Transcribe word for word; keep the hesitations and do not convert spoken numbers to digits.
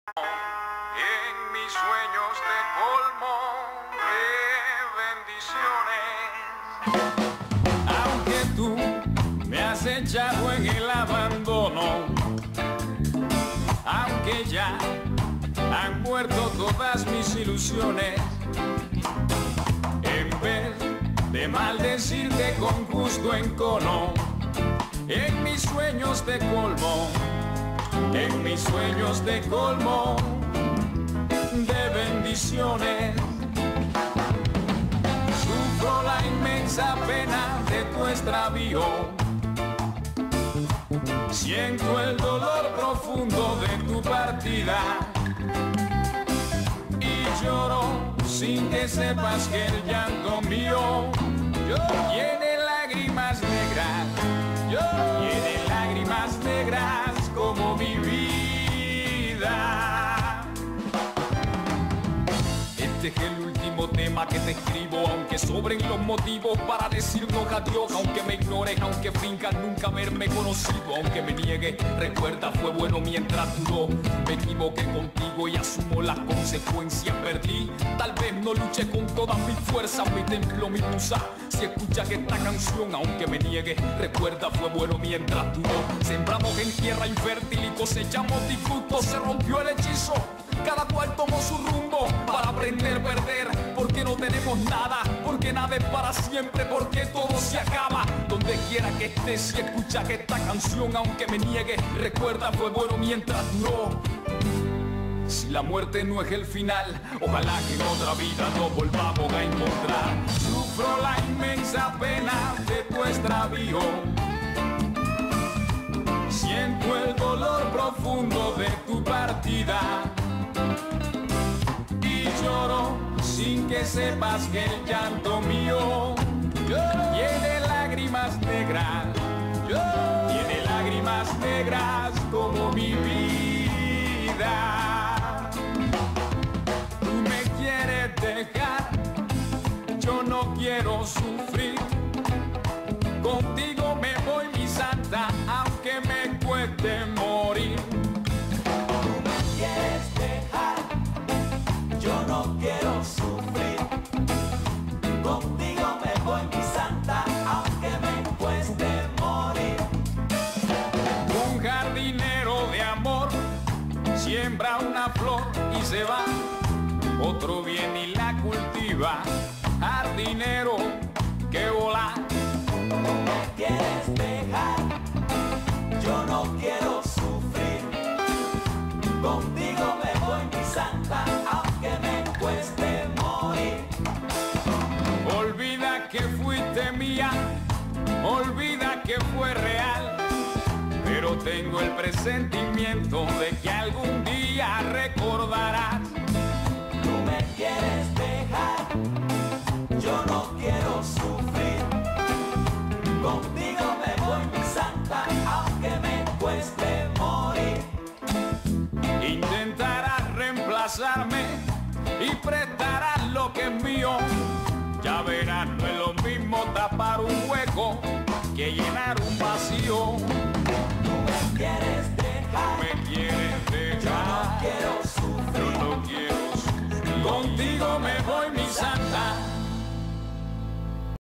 En mis sueños te colmo de bendiciones. Aunque tú me has echado en el abandono, aunque ya han muerto todas mis ilusiones, en vez de maldecirte con justo encono, en mis sueños te colmo, en mis sueños te colmo de bendiciones. Sufro la inmensa pena de tu extravío, siento el dolor profundo de tu partida y lloro sin que sepas que el llanto mío tiene lágrimas negras, tiene lágrimas negras como mi vida. Este es el último tema que te escribo, aunque sobren los motivos para decirnos adiós. Aunque me ignores, aunque finjas nunca haberme conocido, aunque me niegue, recuerda fue bueno mientras duró. Me equivoqué contigo y asumo las consecuencias. Perdí, tal vez no luché con todas mis fuerzas, mi templo, mi musa. Si escuchas esta canción, aunque me niegue, recuerda fue bueno mientras duró. Sembramos en tierra infértil y cosechamos disgustos. Se rompió el hechizo, cada cual tomó su rumbo para aprender a perder, porque no tenemos nada, porque nada es para siempre, porque todo se acaba. Donde quiera que estés, si escuchas esta canción, aunque me niegue, recuerda fue bueno mientras duró. Si la muerte no es el final, ojalá que en otra vida nos volvamos a encontrar. Sufro la inmensa pena de tu extravío, siento el dolor profundo de tu partida y lloro sin que sepas que el llanto mío tiene lágrimas negras, tiene lágrimas negras como mi vida. Tú me quieres dejar, yo no quiero sufrir. Contigo me voy, mi santa, aunque me cueste morir. Tú me quieres dejar, yo no quiero sufrir. Contigo me voy, mi santa, aunque me cueste morir. Un jardinero de amor siembra una flor y se va, otro viene y la cultiva. Jardinero que vola. Tú me quieres dejar, yo no quiero sufrir. Contigo me voy, mi santa, aunque me cueste morir. Olvida que fuiste mía, olvida que fue real, pero tengo el presentimiento de que algún día recordarás. Tú me quieres dejar, yo no quiero sufrir. Contigo me voy, mi santa, aunque me cueste morir. Intentarás reemplazarme y prestarás lo que es mío. Ya verás, no es lo mismo tapar un hueco que llenar un vacío.